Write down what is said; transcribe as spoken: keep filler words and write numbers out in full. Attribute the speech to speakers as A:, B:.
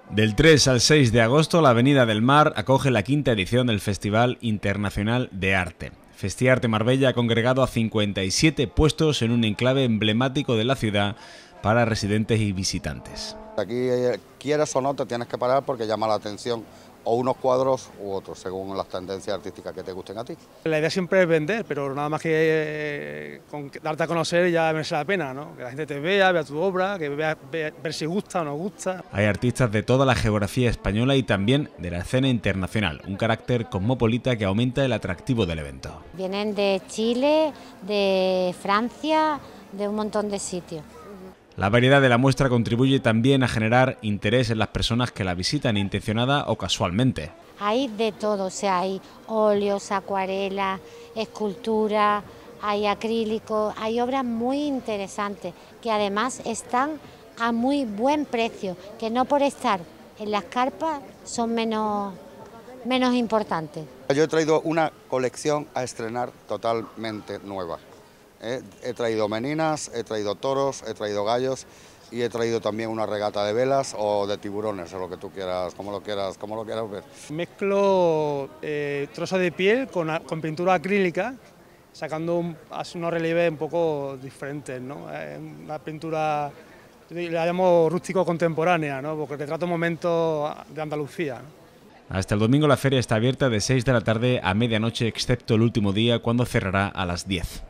A: Del tres al seis de agosto, la Avenida del Mar acoge la quinta edición del Festival Internacional de Arte. Festiarte Marbella ha congregado a cincuenta y siete puestos en un enclave emblemático de la ciudad para residentes y visitantes.
B: Aquí, quieras o no, te tienes que parar porque llama la atención o unos cuadros u otros, según las tendencias artísticas que te gusten a ti.
C: La idea siempre es vender, pero nada más que eh, con darte a conocer ya merece la pena, ¿no? Que la gente te vea, vea tu obra, que vea, vea ver si gusta o no gusta.
A: Hay artistas de toda la geografía española y también de la escena internacional, un carácter cosmopolita que aumenta el atractivo del evento.
D: Vienen de Chile, de Francia, de un montón de sitios.
A: La variedad de la muestra contribuye también a generar interés en las personas que la visitan intencionada o casualmente.
D: Hay de todo, o sea, hay óleos, acuarelas, escultura, hay acrílicos, hay obras muy interesantes que además están a muy buen precio, que no por estar en las carpas son menos, menos importantes.
B: Yo he traído una colección a estrenar totalmente nueva. Eh, he traído meninas, he traído toros, he traído gallos y he traído también una regata de velas o de tiburones, o lo que tú quieras, como lo quieras, como lo quieras ver.
C: Mezclo eh, trozos de piel con, con pintura acrílica, sacando un, unos relieves un poco diferentes, ¿no? Eh, una pintura, la llamo rústico contemporánea, ¿no? Porque retrata un momento de Andalucía, ¿no?
A: Hasta el domingo la feria está abierta de seis de la tarde a medianoche, excepto el último día, cuando cerrará a las diez.